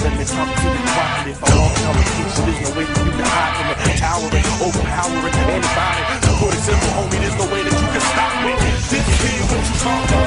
limits, I'm feeling quiet. If I walk down the street, so there's no way for you to hide from it. Towering, overpowering anybody. To put it simple, homie, there's no way that you can stop me. This is what you talk about.